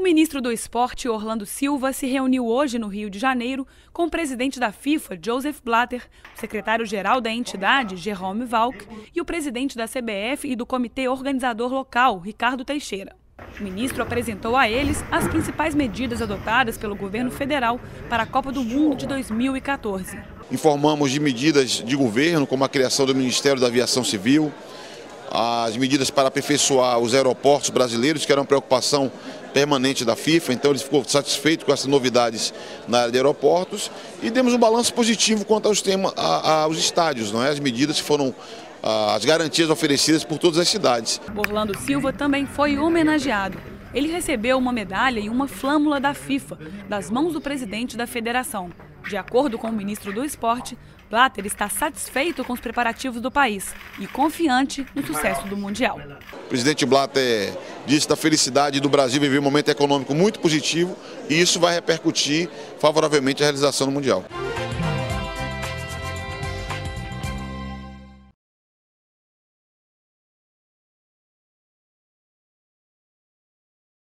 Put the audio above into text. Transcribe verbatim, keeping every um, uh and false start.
ministro do Esporte, Orlando Silva, se reuniu hoje no Rio de Janeiro com o presidente da FIFA, Joseph Blatter, o secretário-geral da entidade, Jerome Valcke, e o presidente da C B F e do comitê organizador local, Ricardo Teixeira. O ministro apresentou a eles as principais medidas adotadas pelo governo federal para a Copa do Mundo de dois mil e quatorze. Informamos de medidas de governo, como a criação do Ministério da Aviação Civil, as medidas para aperfeiçoar os aeroportos brasileiros, que era uma preocupação permanente da FIFA, então ele ficou satisfeito com essas novidades na área de aeroportos e demos um balanço positivo quanto aos, temas, a, aos estádios, não é? As medidas que foram, as garantias oferecidas por todas as cidades. Orlando Silva também foi homenageado. Ele recebeu uma medalha e uma flâmula da FIFA, das mãos do presidente da federação. De acordo com o ministro do Esporte, Blatter está satisfeito com os preparativos do país e confiante no sucesso do Mundial. O presidente Blatter disse da felicidade do Brasil viver um momento econômico muito positivo e isso vai repercutir favoravelmente a realização do Mundial.